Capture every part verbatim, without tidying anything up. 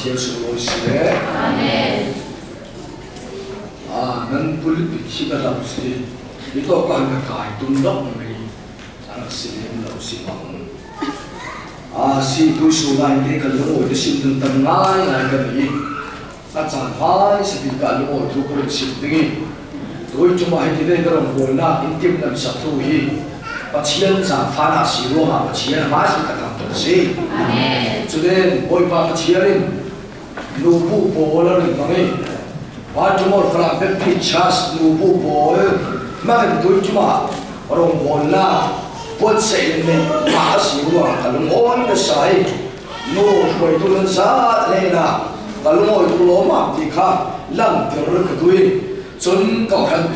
예수 오시네. 아멘. 아, 난 불빛 시가 잡으시. 이거 가면 가이 뚱덕 우리 알았으면 나오시방. 아, 시 도시오라인 게 걸로 오늘 심든 땅나이 나이가니. 나참 화이 스피가 알고 두고를 심등이. 도이 좀 하이디네 그런 몰라 인팀 남사 투이. 바치연사 파나시로하 바치연 마시 같은 것이. 아멘. 저는 보이바 바치연인 누구 보라는 방에 와주모 프랑스 피차스 누구 보을 막은 도이주마 어롱 몰라 본세는 마시로하 갈롱 온데 사이 노 보이도는 사내나 갈롱 오이도로 마티카 랑들을 그도이 전 거한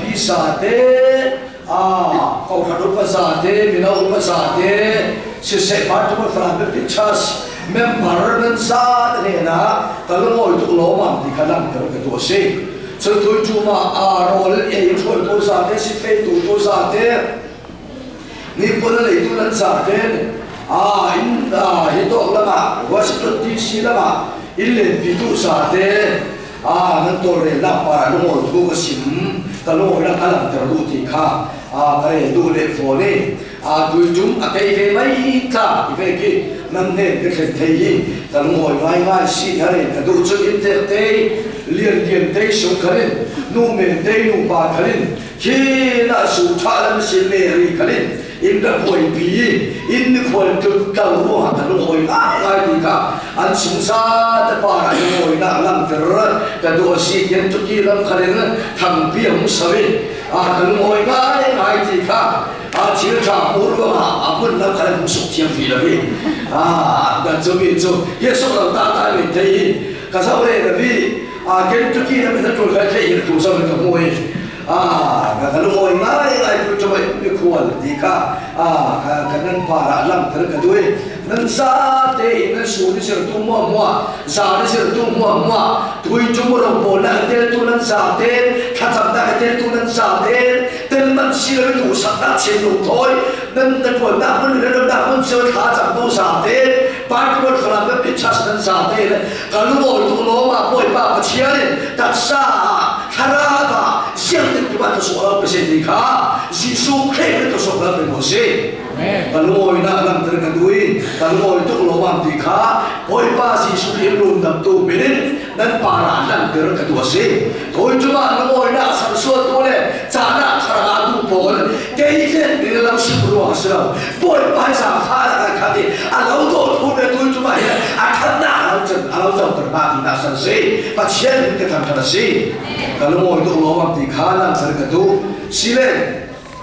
비사대 아, kau hadut pasade, minau pasade, sise partu frame pichas, member dan saat na, kalau mau itu lomam di kalam terkedosi, setuju cuma arol yang itu itu sade, sifat itu sade, ni pun itu dan sade, ah, indah itu lama, wasit di sini lama, ini itu sade. Ah, nanti lapar, lu mau sim, kalau orang kalam terluti kah, ah, kaya dulu phone, ah, tujuh, ah, kaya mai kah, ibarat nanti berkaitan, kalau mau mai mai sih hari, kalau tujuh internet, lian lian teh sungkarin, numen teh numpa karin, kira sutra dalam sendiri karin, indah poin pi, indah poin tu kau kalau mau ai ai dika, ansungsa terpara mau nak lang ter kedua si yang tu kilam kalian thampi yang sawi ah kalau mau ngai ngai jika ah cerita murah apun nak kalian musuh tiang filami ah dan jomit jo Yesus orang tak tahu itu kasau lebi ah kalau tu kilam itu tu kaya itu sama kamu ah kalau mau ngai ngai tu cobaikual jika ah kanan para lang ter kedua nan sate nan suri ser tu mua mua sate ser tu mua mua tui cuma orang bola hotel tu nan sate kacang dah hotel tu nan sate dan man sila itu sangat cendung toy dan dan pun dah pun dah dah pun sila kacang tu sate part pun kalau berpicas nan sate kalau mau itu loma boy apa ciarin tak sah karada siang tu kita soal pesendika Yesus Kristus itu soal bermusik kalau mau nak lang terkendui kalau mau itu lomam dika boy pas Yesus Kristus dalam tu berin dan para lang terkendui boy cuma mau nak sesuatu boleh cara cara tu boleh kaitan di dalam sebuah asal boy pas apa kali alau tu boleh tu cuma ya akan nak alau tu terbagi nasan sih pasien kita kan sih kalau mau itu lomam dika lang terkendui silen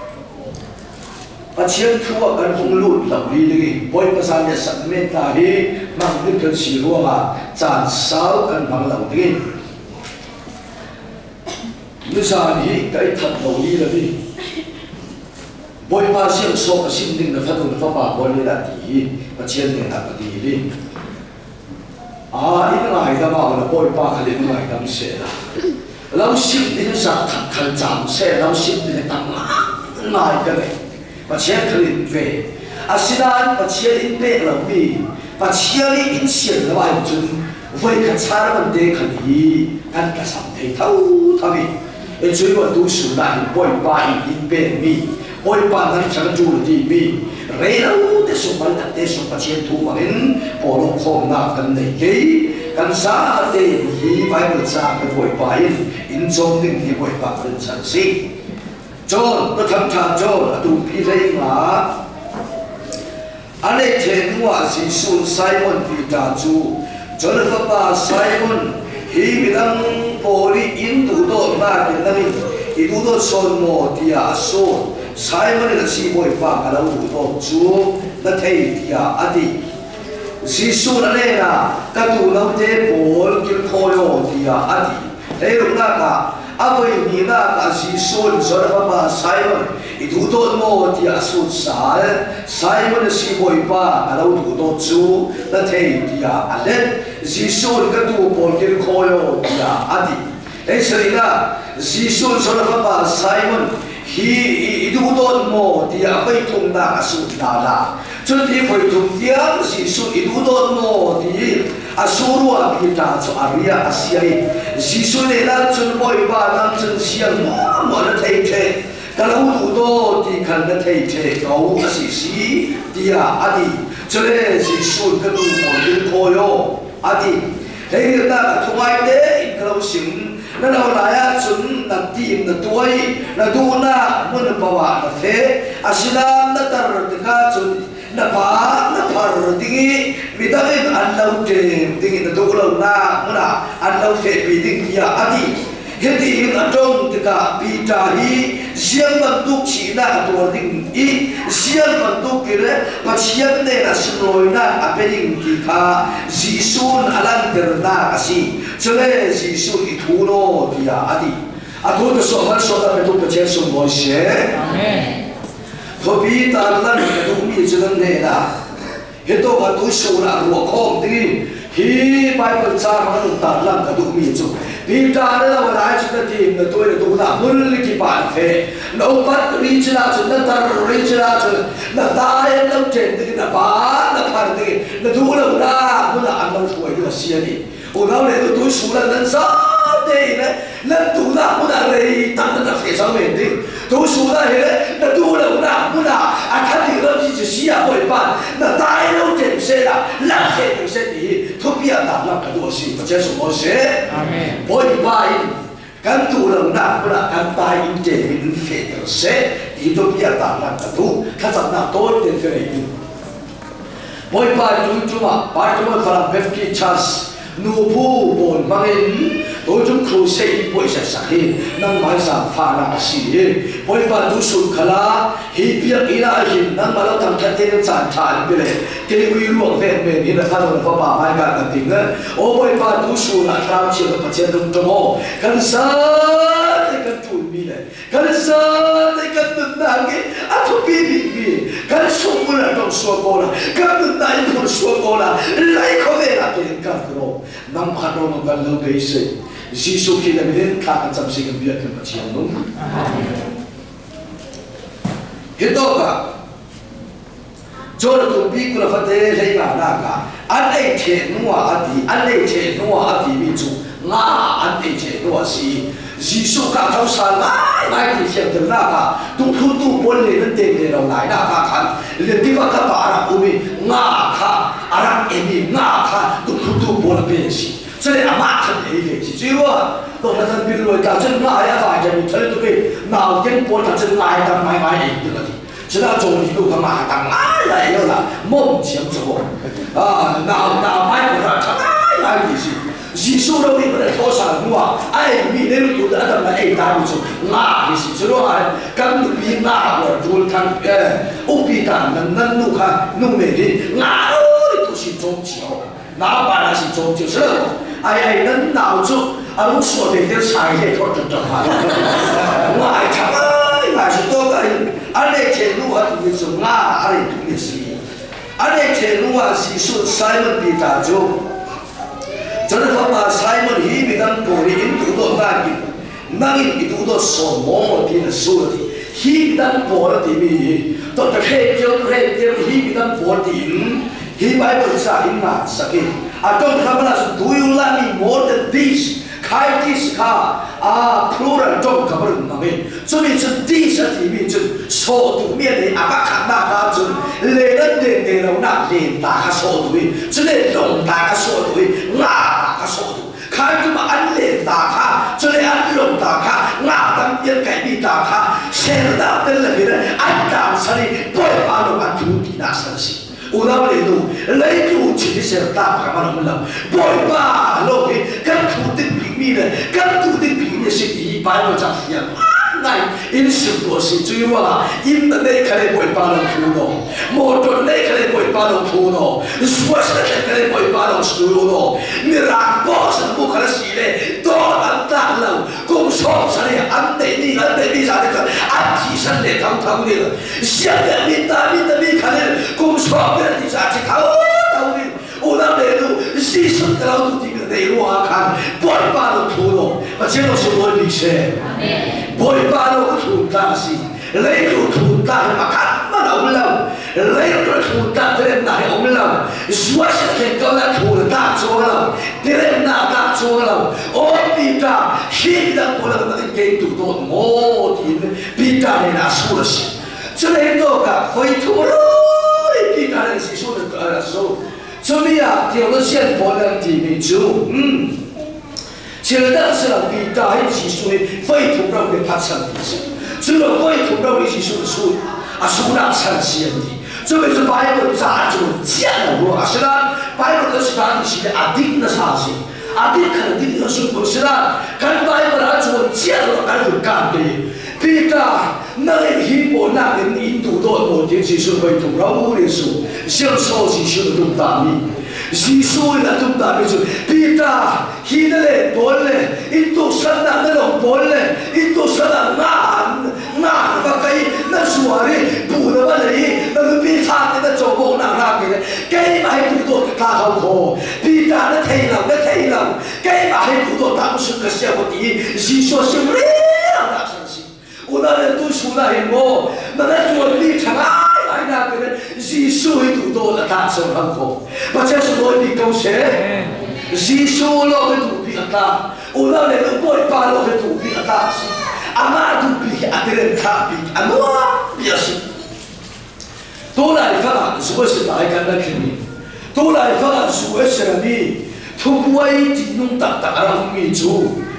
pasien tua kan punglut lebih lagi boy pesannya segmen tadi mangkuk si ruang jan sau kan banglau lagi misalnya kai thật lebih lebih boy pasien sok simding na fatun fapa boleh lagi pasien yang tak berdiri ah ini lah kita mau na boy pa kali ini lah kita mesti lah lalu simding sak kan jam saya lalu simding tengah naik kan pasien kali ini, asinan pasien ini lebih, pasien ini insya Allah jun, wajib cara mendek kali, kan kesampai tahu tapi, itu waktu sudah boy pai ini mi, boy pai nanti jangan jual di mi, rela udah sopan tak desa pasien tu makin, polong kong nak kan lagi, kan saat ini pai bercakap boy pai, injong tinggi boy pai bercakap John, pertama kali John, tu pilih lah. Ane tenua si Sun Simon kita tu, John apa Simon, he bilang poli Hindu tu nak ni, Hindu tu sono dia so, Simon itu si boy pak kalau tu tu, nanti dia adi. Si Sun ane na, katu nanti pol kil koyo dia adi. Eh rumah apa ini nak si Sun seorang apa Simon itu tu mau dia Sun sal Simon si boy pa kalau itu tu nanti dia ada si Sun ketu polkir koyo dia adi eh serina si Sun seorang apa Simon hi itu tu mau dia apa itu nak Sun nada jadi apa itu dia si Sun itu tu mau dia asuru abita so aria asiai jisu ne la chun boy ba nam chun siang mo mo na thei the kalau tu do ti khan na thei the kau asi si dia adi chole jisu ka tu mo din thoyo adi hei ta thuai de kalau sim na lo la ya chun na tim na tuai na du na mun pa wa na the asilam na tar ka chun na pa na par dingi midangin anlau te dingi na doglo na muna anlau te bi ding ya adi hedi in atong tika pita hi siang bantuk china to ding i siang bantuk kire pachiam ne na sinoi na apening ki kha jisun alang terna asi chole jisu ithuno dia adi atu to so man so da petu pache so mo she amen thobi ta lan du mi chang ne na heto ka tu so na ro khom ti hi bible cha ma tu ta lan ka du mi chu pi ta ne la wa chu na ti na to ne tu na mul ki pa the no pat ri cha chu na tar ri cha chu na ta ye no ten ti na ba na pa ti na tu la na mu na an no thoi de sia ni o na le tu su la nan sa de ne na tu na mu na re ta na fe sa me ti tu su la he na tu la na mu na a ta ti lo ji ji sia hoi pa na ta ye no ten se la la se tu se ti tu pi a ta la ka do si pa che su mo se amen boy bai kan tu la na mu na kan ta in je min fe tu se ti tu pi a ta la ka tu ka sa na to ten ke ni boy bai tu tu ma ba tu ma fa pe ki chas nu pu bon bangin tôi chúng khâu xây bồi sản sản hi năng mai sản pha na si hi bồi ba tu sun khala hi bia ina hin năng malo tam thắt tên sản thản bile cái uy luộc về mình hi là pha đồng pha ba mai cả là tiếng á ô bồi ba tu sun là trao chiều là chuyện đồng trong hồ cần sa thì cần chuồn mi này cần sa thì cần từng đàng cái à thu bi bi bi cần sung là trong suo cô là cần từng đàng trong suo cô là lấy có về là tiền cần rồi năm khăn rồi mà cần lâu bế sĩ Jisu khi làm đến khá ăn chăm sinh việc thì mà chiều đúng hết đó cả cho là tụi bi của là phát tế lấy là na cả anh ấy thiện noa anh thì anh ấy thiện noa anh thì bị chủ ngã anh ấy thiện noa gì Jisu cả thâu sản lại lại thì thiện từ na cả tụi thu tụi bốn lên đến tiền để đầu lại na cả khăn liền đi vào các bà là umi ngã cả anh em ngã cả tụi thu tụi bốn là bên gì cho nên à mát thật ấy vậy chứ chưa tôi là thân bin rồi cả chân lại à phải cho mình thấy tụi mình nào chân bốn là chân lại tầm mai mai ấy được rồi chứ là trộn đi đâu cả mà tầm ai lại đâu là mông chiếm chỗ à nào nào mai của ta chẳng ai lại gì gì số đâu đi mà để thua sản đúng không ai bị đến tụi đã tầm là ấy ta bị chỗ ngã thì gì chứ đâu ai căn được bị ngã rồi rồi thằng úp bị tàn nâng nâng nụ ha nụ mệt đi ngã ơi tôi xin trốn chiếu nào bà là xin trốn chiếu sớm ai ai nâng nào chút à lúc sửa thì theo sai thì thôi trật trật hả ngại chẳng ơi ngại chỉ tôi cái anh ấy chế nu ở tụi chúng ngã anh ấy tụi mình gì anh ấy chế nu ở gì số Simon Peter jo cho nên pháp mà Simon hi bị đâm bồi in tụi tôi ta bị năng in tụi tôi sổ mỏ thì là số thì hi bị đâm bồi thì bị tôi ta khe kêu khe kêu hi bị đâm bồi thì hi Bible sa in ngã sakin à trong tham là do you love me more than this khai this kha à plural trong cả phần mà mình cho nên sự this thì mình chừng số tụ miên thì à các khán giả ta chừng lệ đất để để lâu nặng để ta cả số tụ cho nên đồng ta cả số tụ ngã ta cả số tụ khai chứ mà ăn lệ ta kha cho nên ăn lồng ta kha ngã tăng tiền cái đi ta kha xem ta tên là gì đấy ăn ta sao đi bồi bao lâu ăn chú thì đã sao gì u nào lấy đủ lấy đủ chỉ xem ta phải mà nó làm bồi ba lâu thì các thủ tinh bình mi này các thủ tinh bình mi sẽ đi bài vào trong hiện này in sự của sự truy mà in là đây cái này bồi ba lâu thu nó một tuần đây cái này bồi ba lâu thu nó suốt sẽ cái này bồi ba lâu thu nó người làm boss là mua cái gì đấy đó ăn ta lâu công số sao này ăn để đi ăn để đi ra đấy cái ăn chỉ sang để thằng thằng đi rồi xem để đi ta đi ta đi cái này công số cái này ra chỉ thằng thằng đi u nào để đủ sĩ số cái lâu tụi mình để luôn à khăn bồi ba lâu thu nó mà chỉ là số một đi xe bồi ba lâu thu ta gì lấy đủ thu ta mà khăn mà đâu lâu lấy nó thủ ta thế này ông lòng xóa sẽ thành câu là thủ ta chúa lòng thế nào ta chúa lòng ôi Peter khi đang cố gắng để gây tụ tội một thì Peter này là số là gì cho nên đó cả phải thủ rồi Peter này là số là số cho nên à theo nó xem bỏ lên thì mình chú现在是让比大一起说非土让给他成的事，只有非土让一起说的说啊，说那成先的，这边是白本啥子讲了啊？是啦，白本都是他的是阿丁的啥子，阿丁肯定都是不是啦？看白本那做讲了，那就干的。比大那个希伯那个印度多某件事是非土让我的说，享受是说的都大米。Sisu na tum ta bisu pita hinale bolle itu sana na long bolle itu sana na na ba kai na suari bu na ba nei na pi tha na cho bo na na ke kai ma hai tu to ka khao kho pita na thei lam na thei lam kai ma hai tu to ta su ka sia bo ti sisu sim le na san si una le tu su na hin mo na na tu ni thang ai na ke Giêsu tu to là ta sống hạnh phúc, và cha sống lối đi câu sẽ Giêsu lo cái thủ bị ta, ô lo này nó bôi ba lo cái thủ bị ta, ama thủ bị à cái này ta bị à nó bị à gì, tôi lại phát hiện số sự đại căn là cái gì, tôi lại phát hiện số sự là gì, thông qua thì nông tập tập ra khôngมีchú,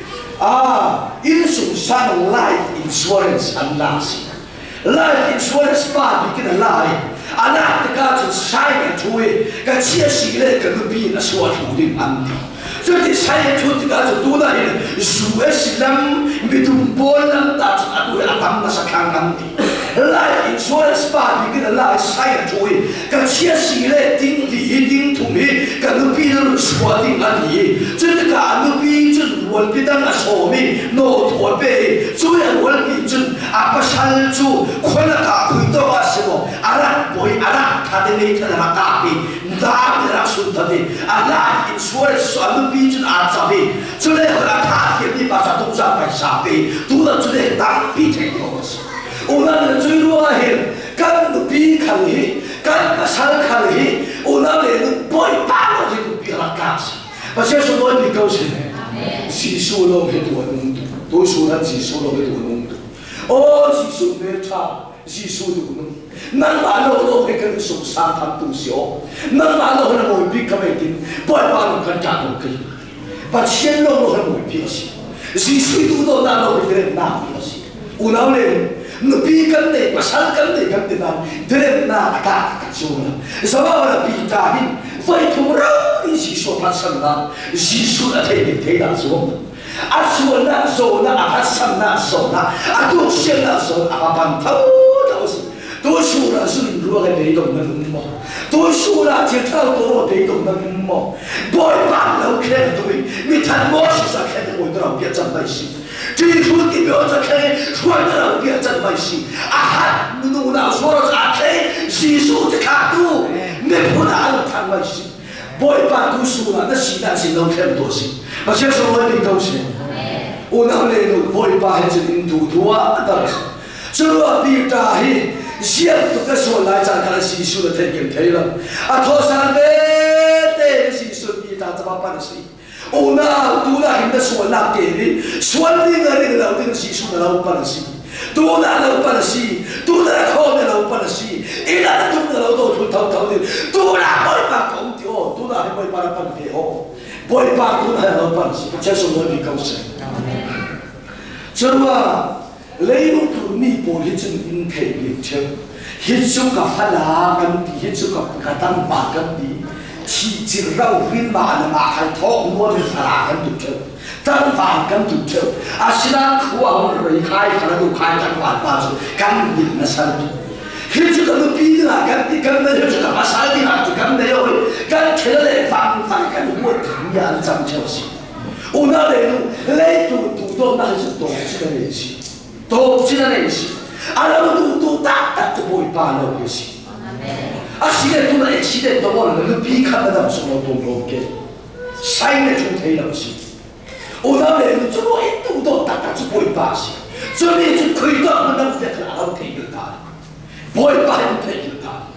à insurance life insurance anh làm gì. Life insurance ba bị cái là lại, anh ta cái chuyện sai cái thôi, cái chia sẻ này cái nó bị nó xóa thủ định anh đi, cho nên sai cái thôi thì cái chuyện đó này, dù là sự lắm, bị tụm bốn lắm, ta chỉ là tôi ăn tắm nó sẽ khang anh đi. Life insurance ba bị cái là lại sai cái thôi, cái chia sẻ này tính lý tính thùng lý, cái nó bị nó xóa định anh đi, cho nên cái nó bị chân luôn bị đang là xóa mình, nó thổi về, cho nên luôn bị chân, à bắt sanh chúคนละกาคุยตัวว่าสิบอะไรบ่อยอะไรถ้าได้ไม่ทันมาตาปีดาบรักสุดทันทีอะไรอินชัวร์สอนลูกปีจนอาจจะปีจุดเล็กเราถ้าเทียบที่ภาษาตุกษาไปสามปีตัวเราจุดเล็กตั้งปีเท่าไหร่สิโอ้นั่นจุดรู้ว่าเห็นกันลูกปีขันหีกันภาษาขันหีโอ้นั่นเลยบ่อยป้าเราที่ลูกปีรักกันสิภาษาสมัยนี้เขาสิสิสู้เราให้ตัวนุ่มตัวสู้นั้นสิสู้เราให้ตัวนุ่ม哦，是说没差，是说的不能。那马路路会跟受伤他都小，那马路那没比可没定，不然马路看家都可以。把钱路路那没比些，是水都到那路会得那比些。有哪嘞？那比跟的，把山跟的跟的那，得那大个就了。什么那比大的，非土人你是说他什么？是说那天天天那说。啊，说那说那啊，上那说那啊，都先那说啊，半头都是，都说那是如何被动的么？都说那就套多被动的么？不把老看对，你看我是啥看的，我都让别真没事。这一出的表在看，我都让别真没事。啊，你弄那说了啊，看，细数的看度，你不拿都看没事。不把读书了，那西南是能看多些。而且说我的高兴，我那里头不会把孩子印度图啊，当时，这个比大黑，现在都说来咱看习俗的天经地义了，啊，头上的的习俗比大怎么办的事？我那都那现在说那给的，说的那那个老这个习俗的老办的事，都那老办的事，都那靠的老办的事，一那都那老多头头头的，都那不会把搞掉，都那不会把它办掉。不会把都那老办事，这是我的高兴。所以话，你用到你不一种应该认清，一种个发拉根的，一种个不个当把根的，其实绕边马的马还托我的发拉根都成，当把根都成，啊，是那苦啊，我们开可能都开当把把子，干硬那山头。迄个都比啦，咁啲咁咧，就咁把晒啲垃圾咁你又去，咁其實你翻翻緊我睇下真就是，我那嚟到你做做到那是多知嘅練習，多知嘅練習，啊เรา做做打打就唔會怕เรา嘅事，啊是嘅做嚟是嘅做我哋都比看得到什麼動作嘅，細嘅做睇到事，我那嚟到做一做到打打就唔會怕事，所以就佢都唔能夠喺度睇到他。不會把人推給他，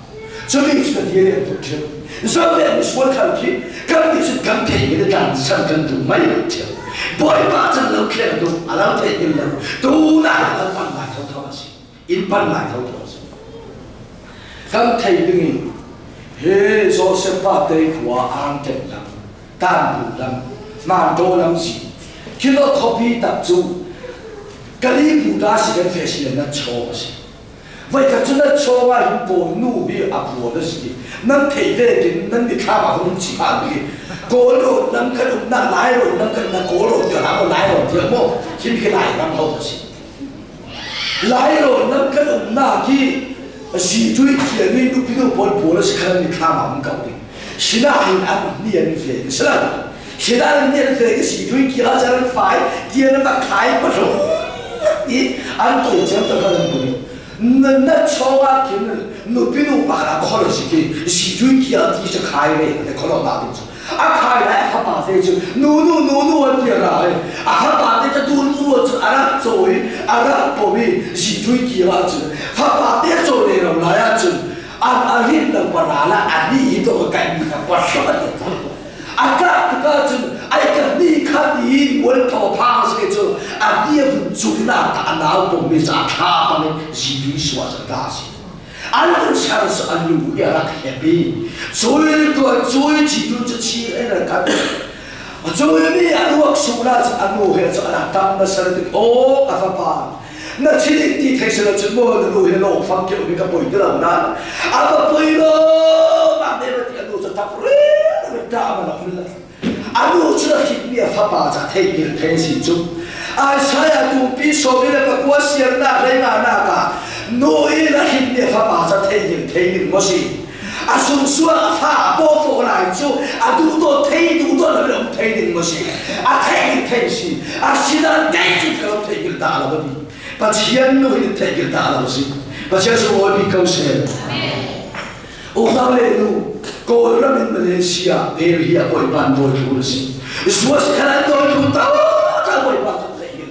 cho mình chỉ cần đi đến được do vậy mình muốn khẩn thiết các vị sẽ cảm thấy cái đàn sang cần đủ mấy được chứ bởi ba chân lâu kia đủ à lâu thế nhưng là đủ lại là ban lại thâu thâu gì in ban lại thâu thâu gì cảm thấy đừng he do sẽ ba tay của an tịnh lắm tan đủ lắm mà đồ lắm gì khi nó copy tập trung cái gì cũng đã sẽ cái phải sẽ là cho gì vậy cái chuyện đó cho vào những bộ nụ bị áp bộ đó gì nâng thấy về cái nâng bị khá mà không chỉ hạn bị cố rồi nâng cái đúng nâng lái rồi nâng cái nâng cố rồi thì làm một lái rồi thì không khi cái lái nâng hậu gì lái rồi nâng cái đúng nâng khi gì truy kia đi lúc bị nó bộ bộ nó sẽ khá bị khá mà không cầu đi xin là hình ảnh niên về cái sao xin là niên về cái gì truy kia là chẳng phải kia nó đã khai bắt rồi ý anh tôi chẳng tôi không được nên nó cho vào cái nó bị nó bắt là khó là gì cái gì truy kia thì sẽ khai về để khó là làm được à khai lại các bạn thấy chứ nu nu nu nu anh kia lại à các bạn thấy chứ nu nu chứ à ra rồi à ra bộ bị gì truy kia là chứ các bạn thấy rồi này là lại chứ anh anh hiện là quả là anh đi đó cái gì là quả sao đấy anh cả cái chứ anh cái đi khác đi muốn thọ phang cái chứ anh đi vẫn chụp là ta nào cũng bị giả thà bằng gì truy xóa ra gì anh cũng sáng suốt anh luôn cái là happy rồi cái rồi chỉ luôn cho chi ấy là cái rồi bây anh work số là anh ngồi hết cho anh tâm nó sẽ được ô à phải ba nó chỉ định đi thấy sự chân mơ nó ngồi hết lộ phong kiểu như cái bụi cái lòng đó à phải bụi đó mà đây là anh ngồi cho tập rồi nó đã mà nó lên anh ngồi cho khi nghe phải ba cho thấy cái thấy gì chung ai saya tu pi so bi le pa sian na le na na ka no i la hin ne fa ba sa thei yin thei yin mo si a sung suwa fa bo fo lai chu a du to thei du to la lo thei yin mo si a thei yin thei si a si da dai chi ka lo thei yin da la ba bi pa chian no yin thei yin da la si pa chia so wo bi ko se o na le nu ko ra min Malaysia de ri a ko ban bo chu si suwa se kana to chu ta ta bo ba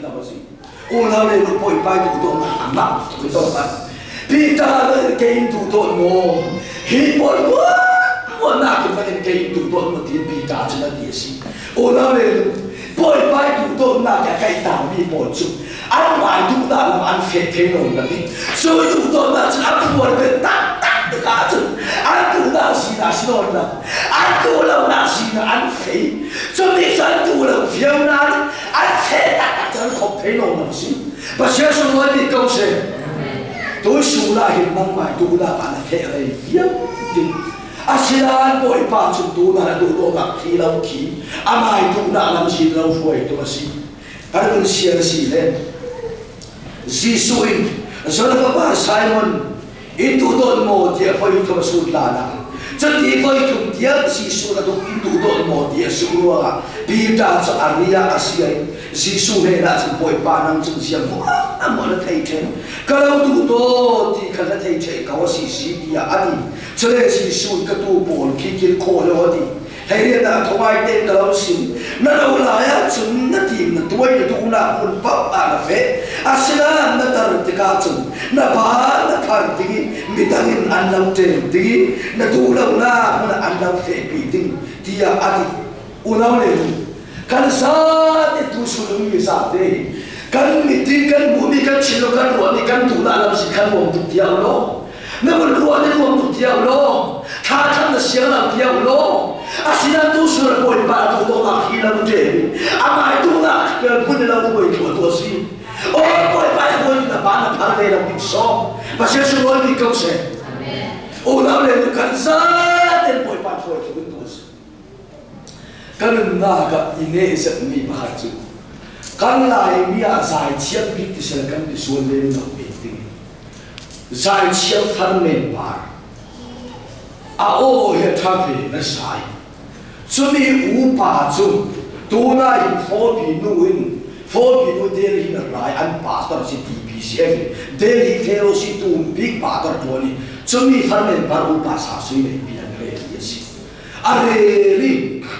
Una vez no puoi pai tu to ma tu to ma pita le ke tu to mo hi po mo mo na ke pa ke tu to mo ti pita cha na ti si una vez puoi pai tu to na ka kai ta mi po chu an mai tu da la an fe te no na ti so tu to na cha a po le ta ta ta ka chu an tu da si na si no na an tu la na si na an fe so ni san tu la fiao na an fe ta真學睇路文先，不寫上我啲公式，都數啦，係掹埋到啦，但係踢嚟一啲。阿是啦，我係八寸到啦，到到白起樓起，阿埋到啦，諗住樓會到先。但係佢寫嘅事咧，是屬於所以個巴Simon，印度多冇啲可以同數啦啦。真係可以同啲人是數啦，同印度多冇啲數啦，比較就阿里亞阿西係。Sisu he na chung boy pa nang chung siam mo na mo na thei chen kalau tu to ti khan na thei che ka wa si si ti ya ani chale sisu ka tu bol ki ki ko lo ti hei na thwai te kalau sim na lo la ya chung na ti na tuai na tu na mun pa a na fe asila na tar ti ka chung na ba na phar ti mi tangin an lam te ti na tu lo na mun an lam fe pi ti ti ya ani unaw le kan sa itu sulung bisa deh kan meeting kan bumi kan cilo kan ruang kan tu dalam si kan wong tu tiaw lo namun ruang ni wong tu tiaw lo kacang na siang lang tiaw lo asinan tu suruh boy pa tu tu nak hilang deh ama itu nak pun dalam boy tu tu si oh boy pa boy na ba na par deh lang so pasal suruh ni kau se oh na le kan sa ten boy pa tu tu tu kan na ka ine sa mi bahaju kan lai mi a sai chiam bi ti sel kan ti suan le no bi ti sai chiam than men par a o he tha phi na sai chu mi u pa chu tu na in fo bi nu in fo bi nu de ri na lai an pa tar si ti bi si e de ri the ro si tu big pa tar to ni chu mi than men par u pa sa sui le bi an le ye si a re ri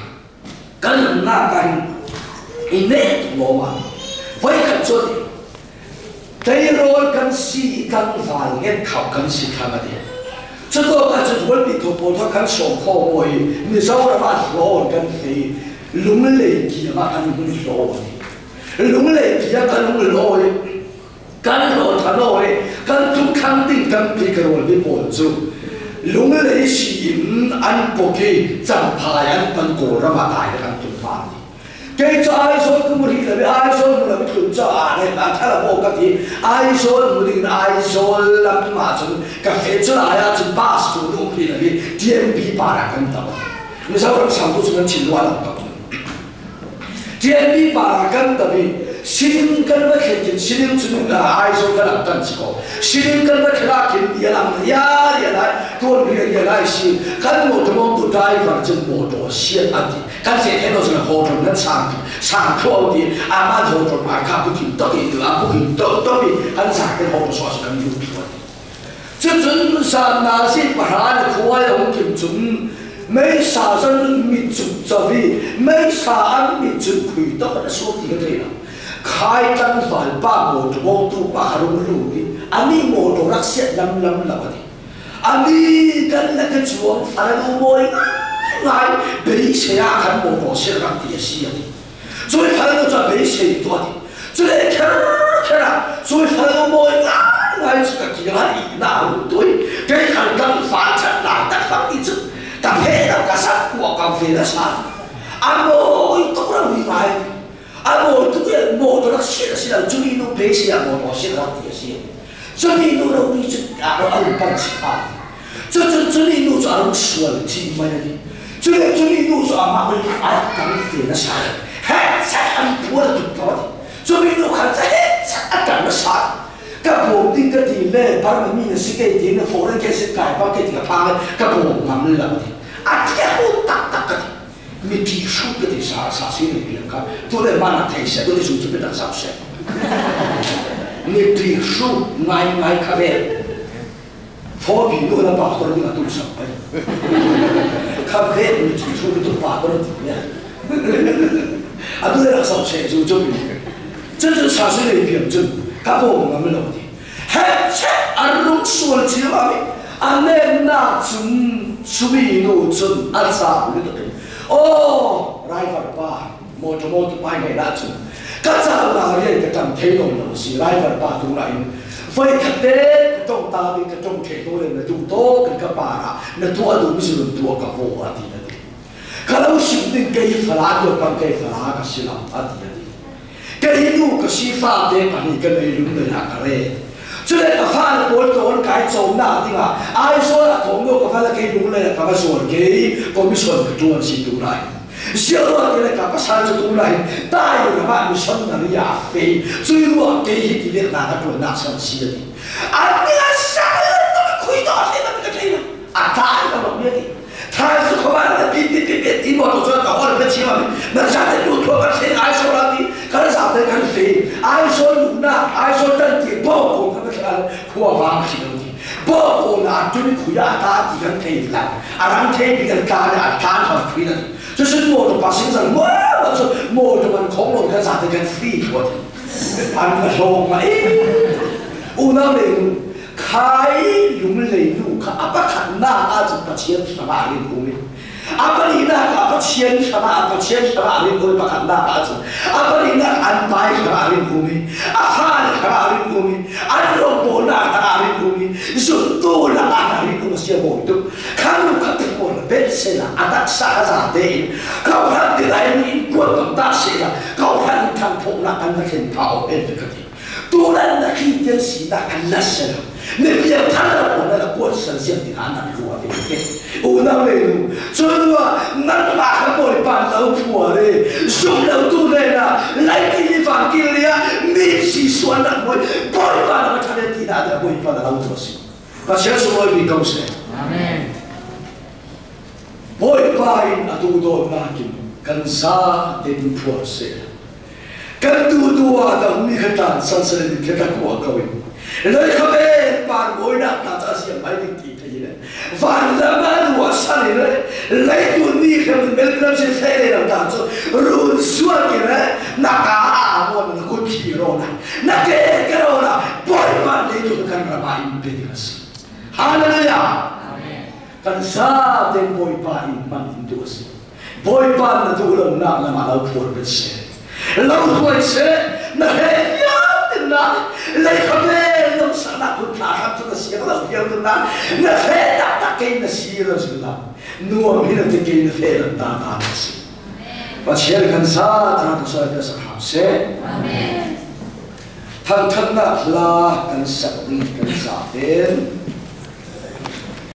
kan na kan ine loma vai kan chodi dai rol kan si kan val nge khau kan si kha ma de 这个个是文笔头波头看手口我，你说我把手跟谁，龙雷鸡嘛看你手的，龙雷鸡啊看龙罗的，看罗他罗的，看都肯定跟别个我的帮助，龙雷是因安不给咱派安本国人嘛大的看都发的。cái cho ai số cứ một thì là biết ai số là biết thường cho à này là thay là bộ cái gì ai số một thì là ai số làm mà chúng cà phê cho ai à chúng ba số đúng thì là biết tiền bị bà là cần tập mình sao làm sao cũng chúng chịu loạn tập tiền bị bà là cần tập vì xin cần phải khen tiền xin chúng là ai số cái làm tân chỉ có xin cần phải khen là khen địa làm ya địa lại tuần địa địa lại xin cần một món bột đai và chân một đồ xiên ăn gì kan se thế nó là hồ trồng nó sang sang thua đi à mà hồ trồng mà khác不停到底得啊不停到到底很傻个hồ trồng说是跟有错的这真是那些不然的苦啊用金准没啥人民族这里没啥民族亏到的说的对了开灯反把摩托都把路路的啊你摩托那些lâm lâm了的啊你跟那个装反正我来被谁啊看摩托车让电视的所以看到这被谁多的这里看看啊所以看到我啊来这个其他一那不对给看刚发展来的放一直但黑了个啥我刚飞了啥啊我都让你买啊我都要摩托车是了这里都被谁啊摩托车让电视这里都让你这啊我二半七八这这这里都是二十万几买的这里这里都是阿妈会啊刚飞了啥嘿才很多的多的这里都看在嘿才干了啥cái bộ tin cái gì lên bắt mình nhìn sự cái gì nó phổ lên cái sự cải bao cái gì cái phá cái bộ ngắm lên thì à cái bộ tắc tắc cái mình chỉ số cái gì sao sao xí này biển cả tôi lại mang lại sẽ tôi lại dùng cho biết làm sao sẽ mình chỉ số ngày ngày cái về phổ biến nó là bảo tôi là tôi sao vậy cái về mình chỉ số cái tôi bảo tôi là gì nhá à tôi lại làm sao sẽ dùng cho mình真正啥是那边真。các bộ ngắm lên đầu thì hết chết ăn lúc xuân chỉ là mình anh em na chúng suy nô chân ăn sao được đấy ô rai vật ba một trong một bài ngày đã chúng các giáo là cái cái cảm thấy nồng nồng xí rai vật ba chúng lại với cái tết trong ta thì cái trong thể tôi là chúng to cái các bà là thua đủ mới sử thua cả bộ à thì kalau xin đến cái phá lá được bằng cái phá lá cái xí làm à thì cái yêu cái sĩ pha để mà cái này luôn là cái này, cho nên cái pha là bốn cái cái chỗ nào thì mà ai nói là thống nhất cái pha là cái luôn là cái số cái commission cái tuần sĩ tu này, sau đó cái này cái sản xuất tu này, đại là bạn mình sống là nó giả phê,最后cái gì thì việc nào cái tuần nào sản xuất đi, anh là sao nó khui đó thế mà cái này, à đại là một cái他是他妈的比比比比，一摩托车搞我的钱嘛，那啥的路途把谁爱说了的，可能啥的看谁，爱说路那，爱说等地，包括他们看国防系统的，包括那就是苦呀，他几个推来，啊，让推比个干的啊，干好推的，就是摩托把身上摩托车摩托们恐龙跟啥的跟飞脱的，啊，那说嘛，哎，我那里。开用雷路，看阿爸看那阿子把钱什么阿里公里，阿爸你那阿爸钱什么阿爸钱什么阿里公里把看那阿子，阿爸你那安排什么阿里公里，阿哈什么阿里公里，阿罗波那阿里公里，顺多那阿里公里些摩托，看路看破了，别谁了，阿达啥啥的，高喊的来你过东大谁了，高喊看破了，安那很讨厌这个的，突然那一件事那看那些了。你不要谈到我那个过生性的他那如何对不对？我那为路，所以说那马还过来办老婆的，送老多来了，来给你放给你啊！你是说那我不会办我差点地大的不会办的老多事，把钱送我给公司。阿门。不会办啊，多多那金跟啥的破事，跟多多啊，到你看单上次你看看过各位。เลยเขาเป็นปานโวยนักการจะเสียไม่ถึงที่ที่เลยวันละมันวัวสั่นเลยเลยตัวนี้เขาเป็นเบลล์เสียเท่เลยนะการจะรู้ส่วนกี่เลยนักการอาบนกุฏิโรนะนักเกย์โรนะปล่อยมันเลยตัวกันระบายเป็นยังไงฮาเลลูยา kan sa ten boy pa in man into si boy pa na tu lo na na ma lo phur be se lo boy se na he ya tin na le khame lo sa na ku tha ha tu si lo ya tu na na he ta ta ke na si lo si la nu mi na te ke na he ta ta si và chia kan sa ta tu sa ta sa ha se amen thang thang na la kan sa ni kan sa ten